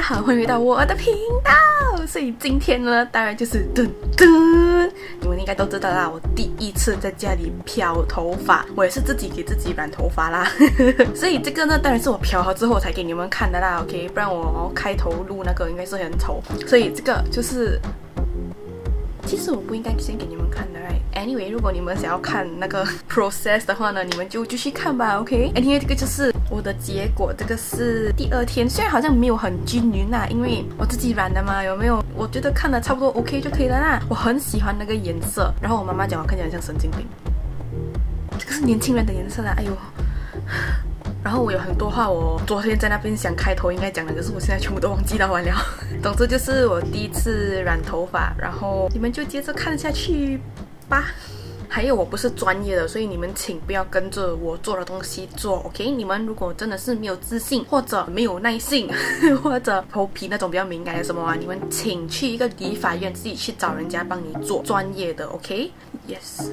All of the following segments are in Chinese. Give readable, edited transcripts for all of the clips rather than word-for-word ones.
好，欢迎回到我的频道。所以今天呢，当然就是噔噔，你们应该都知道啦，我第一次在家里漂头发，我也是自己给自己染头发啦。所以这个呢，当然是我漂好之后才给你们看的啦 ，OK， 不然我开头录那个应该是很丑。所以这个就是。其实我不应该先给你们看的 ，right？Anyway， 如果你们想要看那个 process 的话呢，你们就继续看吧 ，OK？Anyway， 这个就是我的结果，这个是第二天，虽然好像没有很均匀啦，因为我自己染的嘛，有没有？我觉得看的差不多 OK 就可以了啦。我很喜欢那个颜色，然后我妈妈讲我看起来像神经病，这个是年轻人的颜色啦，哎呦。然后我有很多话，我昨天在那边想开头应该讲的，可是我现在全部都忘记到完了。总之就是我第一次染头发，然后你们就接着看下去吧。还有我不是专业的，所以你们请不要跟着我做的东西做 ，OK？ 你们如果真的是没有自信，或者没有耐性，或者头皮那种比较敏感的什么啊，你们请去一个理发院自己去找人家帮你做专业的 ，OK？Yes。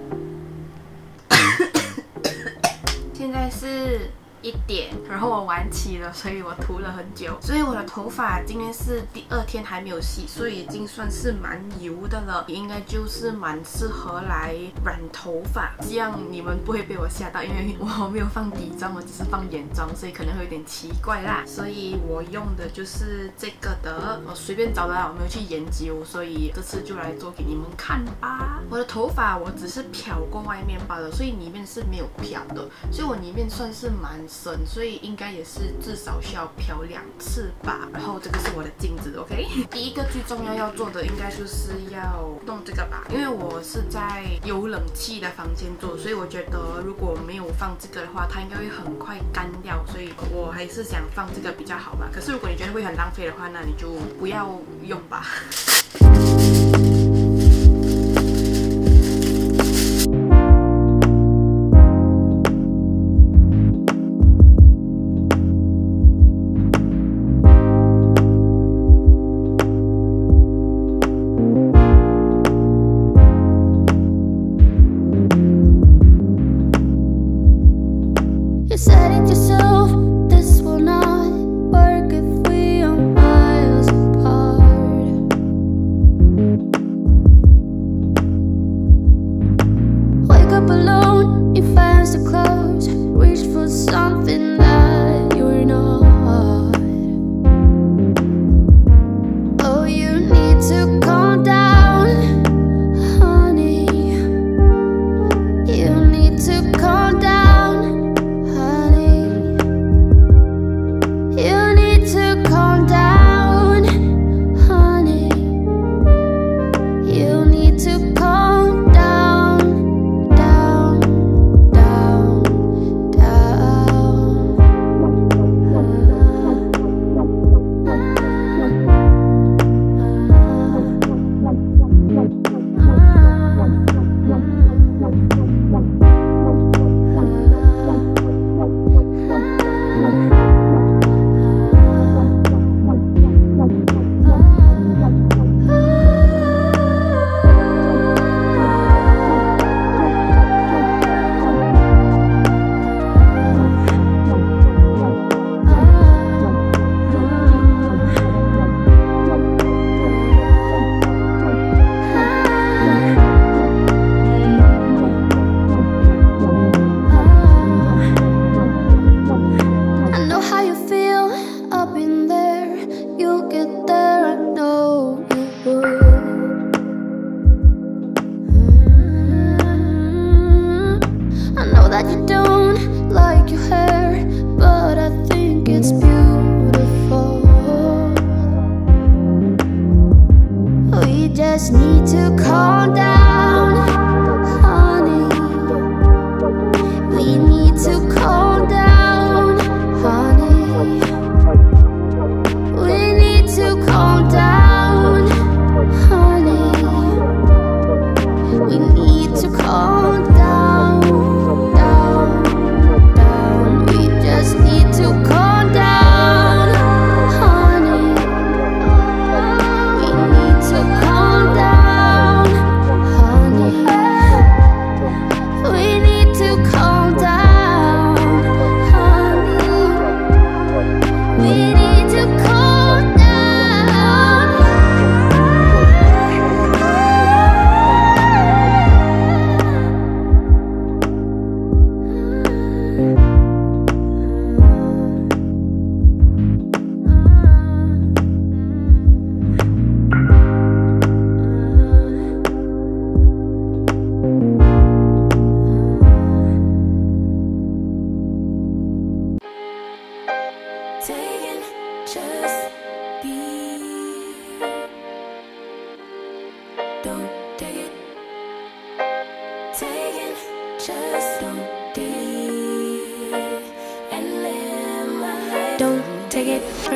现在是1点，然后我晚起了，所以我涂了很久，所以我的头发今天是第2天还没有洗，所以已经算是蛮油的了，应该就是蛮适合来染头发，这样你们不会被我吓到，因为我没有放底妆，我只是放眼妆，所以可能会有点奇怪啦。所以我用的就是这个的，我随便找的啦，我没有去研究，所以这次就来做给你们看吧。我的头发我只是漂过外面罢了，所以里面是没有漂的，所以我里面算是蛮深，所以应该也是至少需要漂2次吧。然后这个是我的镜子 ，OK？ 第一个最重要做的应该就是要弄这个吧，因为我是在有冷气的房间做，所以我觉得如果没有放这个的话，它应该会很快干掉，所以我还是想放这个比较好嘛。可是如果你觉得会很浪费的话，那你就不要用吧。 Said it yourself, this will not work if we are miles apart. Wake up alone, your fans are close. Reach for something that you're not. Oh, you need to calm down, honey. You need to calm down. You don't like your hair, but I think it's beautiful. We just need to calm down, honey. We need to calm down, honey. We need to calm down, honey. We need to calm down.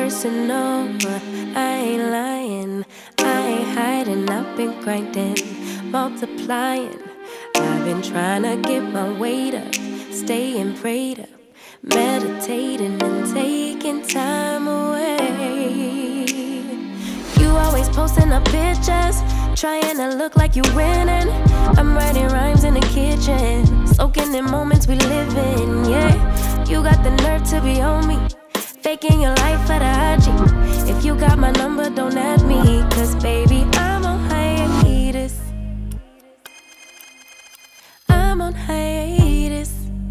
personal. I ain't lying, I ain't hiding. I've been grinding, multiplying. I've been trying to get my weight up, staying prayed up, meditating and taking time away. You always posting up pictures, trying to look like you winning. I'm writing rhymes in the kitchen, soaking in moments we live in. Yeah, you got the nerve to be on me, faking your life for the IG. If you got my number, don't add me, cause baby, I'm on hiatus. I'm on hiatus.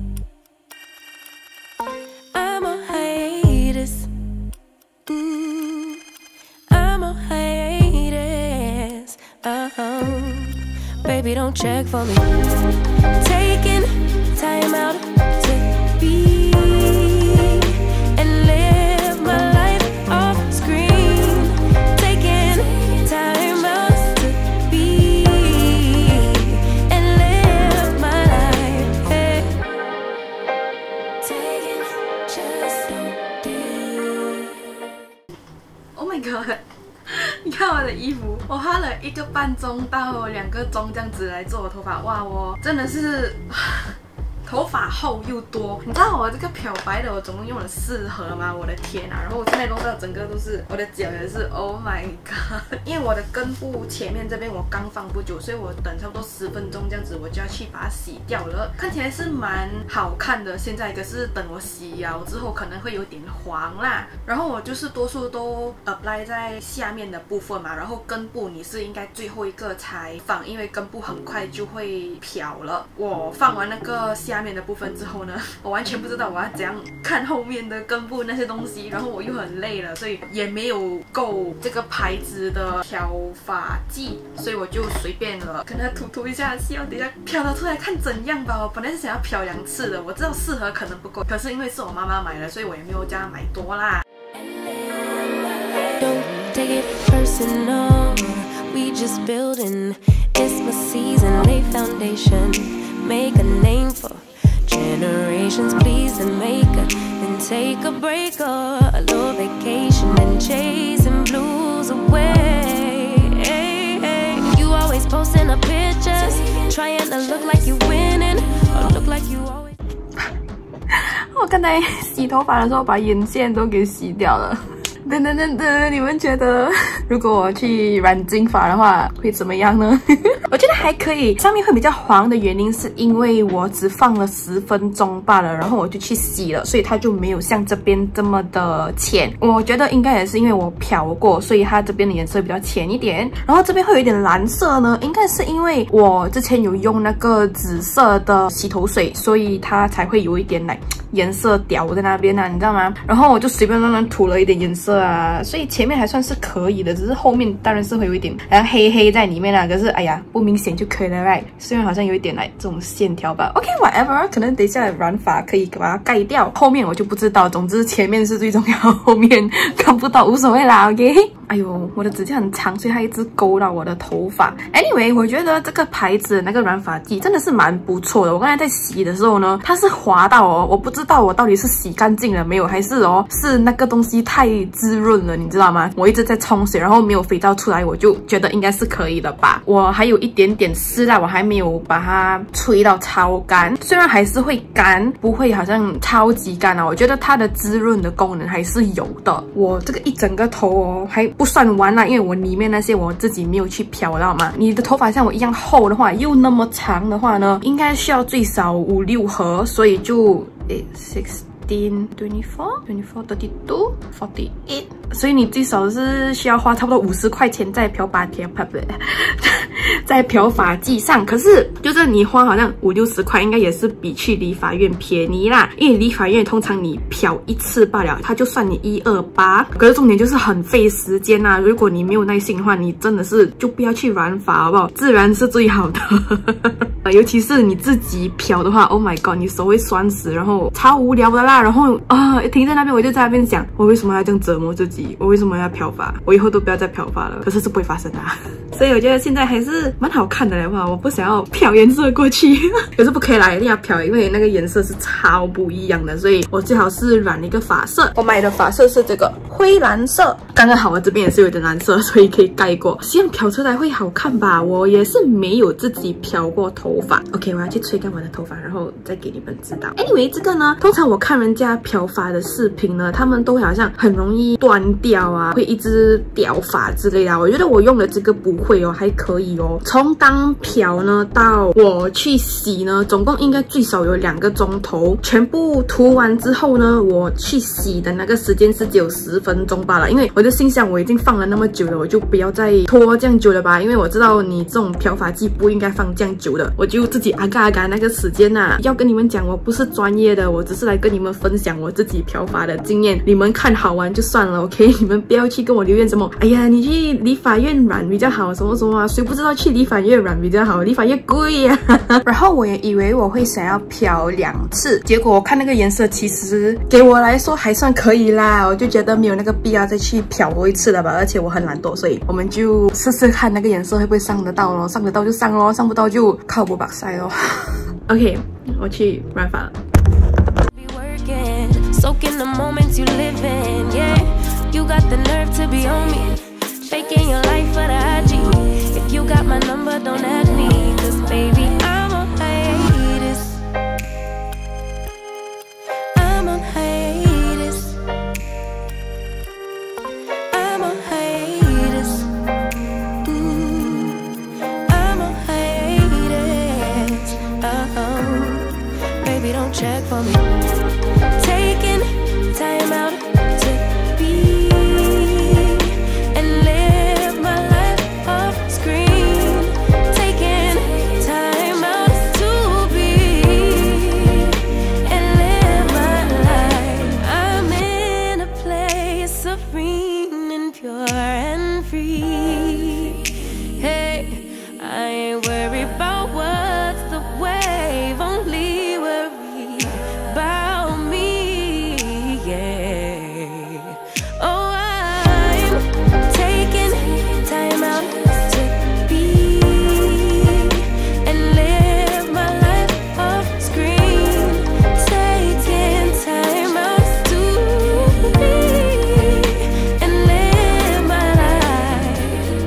I'm on hiatus. I'm on hiatus. Baby, don't check for me. Taking time out to be and live my life off screen. Taking time out to be and live my life. Hey. Taking just don't be. Oh my god！ 你看我的衣服，我花了1个半钟到2个钟这样子来做我头发，哇，我真的是头发厚又多。你知道我这个漂白的，我总共用了4盒吗？我的天啊！然后我现在弄到整个都是，我的脚也是 ，Oh my god！ 因为我的根部前面这边我刚放不久，所以我等差不多10分钟这样子，我就要去把它洗掉了。看起来是蛮好看的，现在可是等我洗了之后可能会有点黄啦。然后我就是多数都 apply 在下面的部分嘛，然后根部你是应该最后一个才放，因为根部很快就会漂了。我放完那个下面的部分之后呢，我完全不知道我要怎样看后面的根部那些东西，然后我又很累了，所以也没有够这个牌子的漂发剂，所以我就随便了，跟它涂一下，希望等一下漂得出来看怎样吧。我本来是想要漂2次的，我知道4盒可能不够，可是因为是我妈妈买的，所以我也没有叫她买多啦。 Don't take it personal, we just building. It's my season, lay foundation, make a name for generations. Please and make a, then take a break or a little vacation and chasing blues away. Hey, hey. You always posting up pictures, trying to look like you winning or look like you always. 我刚才洗头发的时候把眼线都给洗掉了。噔噔噔噔，你们觉得如果我去染金发的话会怎么样呢？我觉得还可以，上面会比较黄的原因是因为我只放了10分钟罢了，然后我就去洗了，所以它就没有像这边这么的浅。我觉得应该也是因为我漂过，所以它这边的颜色比较浅一点。然后这边会有一点蓝色呢，应该是因为我之前有用那个紫色的洗头水，所以它才会有一点来颜色掉在那边啊，你知道吗？然后我就随便乱乱涂了一点颜色啊，所以前面还算是可以的，只是后面当然是会有一点好像黑黑在里面啊，可是哎呀不明显就可以了 right， 虽然好像有一点来这种线条吧 OK whatever， 可能等一下染发可以把它盖掉，后面我就不知道，总之前面是最重要，后面看不到无所谓啦 OK。 哎呦我的指甲很长，所以它一直勾到我的头发。 Anyway 我觉得这个牌子那个染发剂真的是蛮不错的，我刚才在洗的时候呢，它是滑到哦，我不知道我到底是洗干净了没有，还是哦是那个东西太滋润了，你知道吗？我一直在冲水，然后没有肥皂出来，我就觉得应该是可以的吧。我还有一点点湿啦，我还没有把它吹到超干，虽然还是会干，不会好像超级干啊，我觉得它的滋润的功能还是有的。我这个一整个头哦还不算完啦，因为我里面那些我自己没有去漂，知道吗？你的头发像我一样厚的话，又那么长的话呢，应该需要最少5、6盒，所以就16 24 32 48，所以你最少是需要花差不多50块钱在在漂发剂上。可是就是你花好像50、60块，应该也是比去理发院便宜啦。因为理发院通常你漂1次罢了，它就算你128。可是重点就是很费时间啦。如果你没有耐心的话，你真的是就不要去染发，好不好？自然是最好的。尤其是你自己漂的话 ，Oh my god， 你手会酸死，然后超无聊的啦。然后停在那边，我就在那边想，我为什么要这样折磨自己？我为什么要漂发？我以后都不要再漂发了。可是是不会发生的啊。所以我觉得现在还是是蛮好看的嘞哇！我不想要漂颜色过去，可是不可以啦，一定要漂，因为那个颜色是超不一样的，所以我最好是染一个发色。我买的发色是这个灰蓝色，刚刚好我这边也是有点蓝色，所以可以盖过。希望漂出来会好看吧。我也是没有自己漂过头发。OK， 我要去吹干我的头发，然后再给你们知道。Anyway， 这个呢，通常我看人家漂发的视频呢，他们都会好像很容易断掉啊，会一直掉发之类的。我觉得我用的这个不会哦，还可以哦。从当漂呢到我去洗呢，总共应该最少有2个钟头。全部涂完之后呢，我去洗的那个时间是只有10分钟罢了。因为我就心想，我已经放了那么久了，我就不要再拖这样久了吧。因为我知道你这种漂发剂不应该放这样久的，我就自己阿嘎那个时间啊。要跟你们讲，我不是专业的，我只是来跟你们分享我自己漂发的经验。你们看好玩就算了 ，OK？ 你们不要去跟我留言什么，哎呀，你去理发院染比较好，什么什么啊？谁不知道去理发院染比较好？理发院贵呀。然后我也以为我会想要漂2次，结果我看那个颜色，其实给我来说还算可以啦。我就觉得没有那个必要再去漂多一次了吧。而且我很懒惰，所以我们就试试看那个颜色会不会上得到咯。上得到就上咯，上不到就靠不把塞咯。OK， 我去染发了。 Soaking the moments you live in, yeah. You got the nerve to be on me, faking your life for the IG. If you got my number, don't ask me, 'cause baby, I'm on hiatus. I'm on hiatus. I'm on hiatus. I'm on hiatus. Baby, don't check for me.Taking time out to be and live my life off screen. Taking time out to be and live my life. I'm in a place serene and pure and free. Hey, I ain't worried about what's the wave, only worry about me.Oh, I'm taking time out to be and live my life off screen. Taking time out to be and live my life.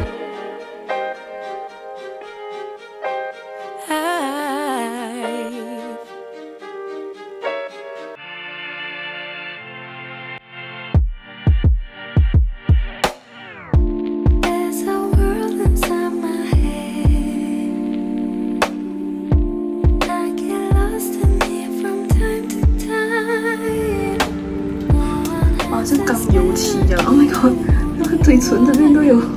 I 是刚油漆的 ，Oh my god， 那个嘴唇这边都有。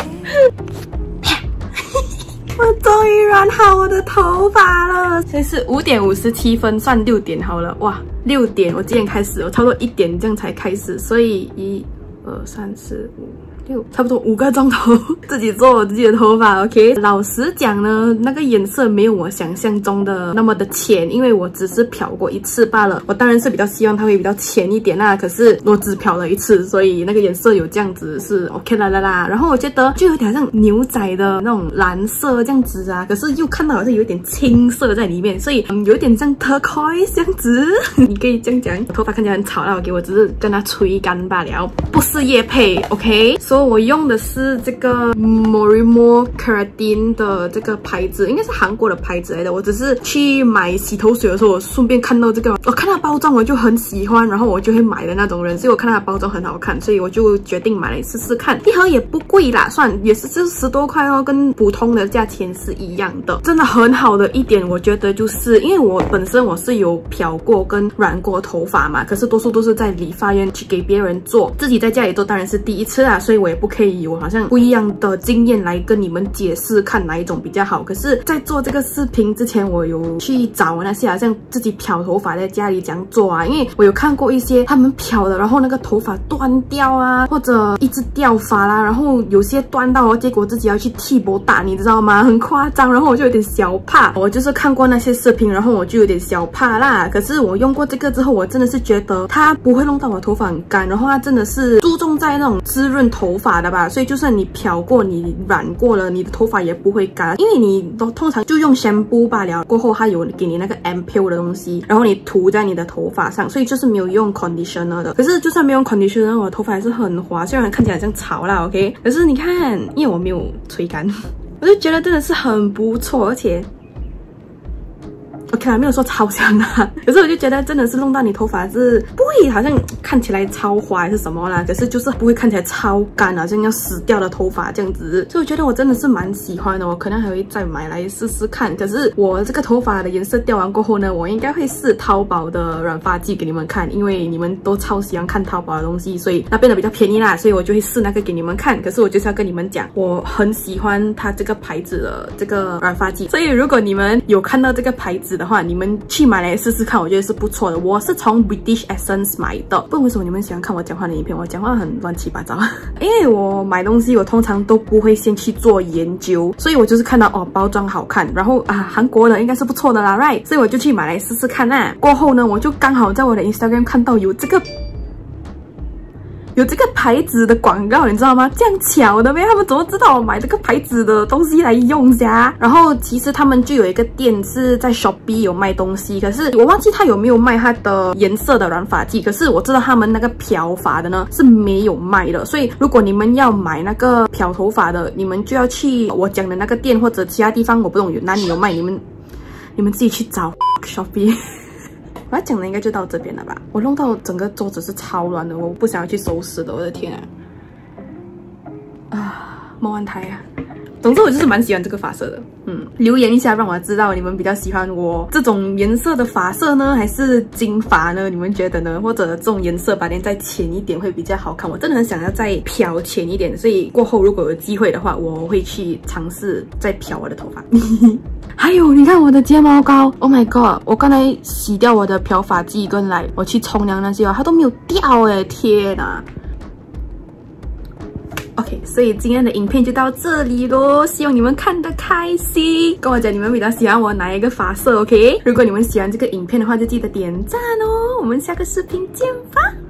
我终于染好我的头发了，现在是5点57分，算6点好了。哇，6点我几点开始？我差不多1点这样才开始，所以1、2、3、4、5、6，差不多5个钟头自己做我自己的头发。OK， 老实讲呢，那个颜色没有我想象中的那么的浅，因为我只是漂过1次罢了。我当然是比较希望它会比较浅一点啦，可是我只漂了1次，所以那个颜色有这样子是 OK 啦啦。然后我觉得就有点像牛仔的那种蓝色这样子啊，可是又看到好像有一点青色在里面，所以有一点像 turquoise 这样子。你可以这样讲，头发看起来很吵啦，我只是跟它吹干罢了，不是业配 OK。所以我用的是这个 Morimo Keratin 的这个牌子，应该是韩国的牌子来的。我只是去买洗头水的时候，我顺便看到这个，我看它包装我就很喜欢，然后我就会买的那种人。所以我看它包装很好看，所以我就决定买来试试看。一盒也不贵啦，算也是10多块哦，跟普通的价钱是一样的。真的很好的一点，我觉得就是因为我本身我是有漂过跟染过头发嘛，可是多数都是在理发院去给别人做，自己在家里做当然是第一次啦，所以我也不可以有好像不一样的经验来跟你们解释看哪一种比较好。可是，在做这个视频之前，我有去找那些好像自己漂头发在家里怎样做啊，因为我有看过一些他们漂的，然后那个头发断掉啊，或者一直掉发啦，然后有些断到哦，结果自己要去剃波打，你知道吗？很夸张，然后我就有点小怕。我就是看过那些视频，然后我就有点小怕啦。可是我用过这个之后，我真的是觉得它不会弄到我头发很干，然后它真的是注重在那种滋润头头发的吧，所以就算你漂过、你染过了，你的头发也不会干，因为你都通常就用shampoo罢了，过后它有给你那个 ampoule 的东西，然后你涂在你的头发上，所以就是没有用 conditioner 的。可是就算没有 conditioner， 我的头发还是很滑，虽然看起来像草啦 ，OK， 可是你看，因为我没有吹干，我就觉得真的是很不错，而且。OK 啦，没有说超香啊，可是我就觉得真的是弄到你头发是不会好像看起来超滑还是什么啦，可是就是不会看起来超干啊，像要死掉的头发这样子，所以我觉得我真的是蛮喜欢的，我可能还会再买来试试看。可是我这个头发的颜色掉完过后呢，我应该会试淘宝的染发剂给你们看，因为你们都超喜欢看淘宝的东西，所以那边的比较便宜啦，所以我就会试那个给你们看。可是我就是要跟你们讲，我很喜欢它这个牌子的这个染发剂，所以如果你们有看到这个牌子的话，你们去买来试试看，我觉得是不错的。我是从 British Essence 买的，不知道为什么你们喜欢看我讲话的影片，我讲话很乱七八糟。因为我买东西我通常都不会先去做研究，所以我就是看到哦包装好看，然后韩国的应该是不错的啦 ，right？ 所以我就去买来试试看啦。过后呢，我就刚好在我的 Instagram 看到有这个牌子的广告，你知道吗？这样巧的咩？他们怎么知道我买这个牌子的东西来用噻？然后其实他们就有一个店是在 Shopee 有卖东西，可是我忘记他有没有卖它的颜色的染发剂。可是我知道他们那个漂发的呢是没有卖的，所以如果你们要买那个漂头发的，你们就要去我讲的那个店或者其他地方，我不懂有哪里有卖，你们自己去找 Shopee。我要讲的应该就到这边了吧？我弄到整个桌子是超乱的，我不想要去收拾的，我的天啊！莫安台啊！总之我就是蛮喜欢这个发色的，留言一下让我知道你们比较喜欢我这种颜色的发色呢，还是金发呢？你们觉得呢？或者这种颜色把脸再浅一点会比较好看？我真的很想要再漂浅一点，所以过后如果有机会的话，我会去尝试再漂我的头发。还有，你看我的睫毛膏 ，Oh my god！ 我刚才洗掉我的漂发剂跟我去冲凉那些它都没有掉哎，天哪！ OK， 所以今天的影片就到这里咯，希望你们看得开心。跟我讲你们比较喜欢我哪一个发色 ，OK？ 如果你们喜欢这个影片的话，就记得点赞哦。我们下个视频见吧。